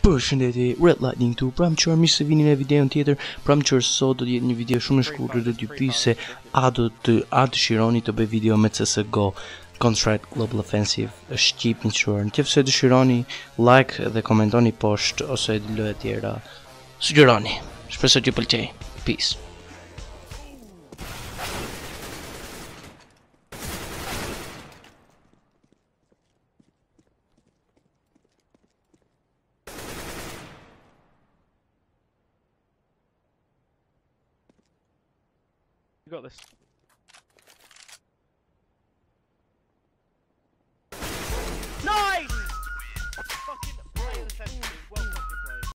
Përshëndetje, Redlytning tu, qërë mi se vini në videon tjetër, qërë sot do t'jetë një video shumë e shkurtër, do t'ju pyes se a dëshironi të bëj video me CSGO Counter-Strike Global Offensive Shqip në quar. Nëse dëshironi, like dhe komentoni poshtë ose lloje tjera. Sugjeroni. Shpresoj t'ju pëlqej. Peace. You got this. Nice! Fucking play the sentry.